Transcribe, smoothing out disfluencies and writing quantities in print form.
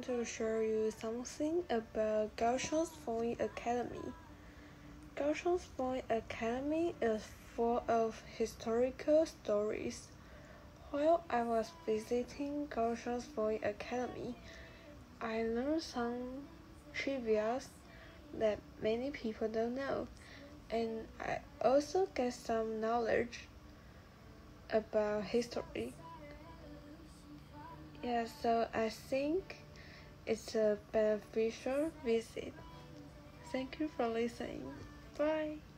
want to show you something about Kaohsiung's Fongyi Academy. Kaohsiung's Fongyi Academy is full of historical stories. While I was visiting Kaohsiung's Fongyi Academy, I learned some trivia that many people don't know, and I also get some knowledge about history. Yeah, so I think it's a beneficial visit. Thank you for listening. Bye.